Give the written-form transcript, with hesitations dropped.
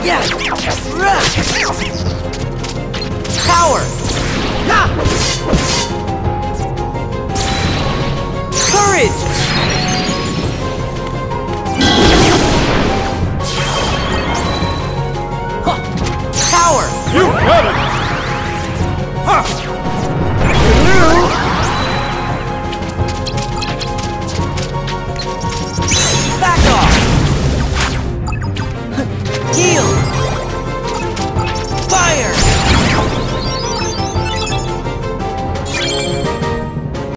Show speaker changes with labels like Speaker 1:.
Speaker 1: Yeah! Power! Ha! Courage! Huh. Power!
Speaker 2: You got it! Ha!